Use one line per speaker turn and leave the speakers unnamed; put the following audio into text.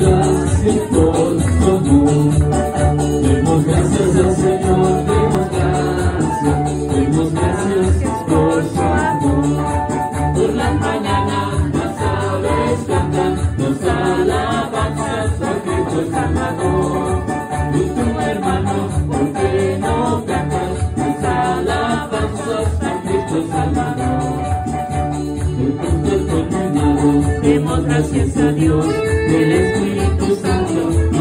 gracias por tu amor. Demos gracias al Señor, demos gracias por su amor. Por la mañana las aves cantan, nos alabanzas a Cristo el Salvador. Y tu hermano, ¿por qué no cantas? Nos alabanzas a Cristo el Salvador. Por tanto terminado, demos gracias a Dios, el Espíritu Santo.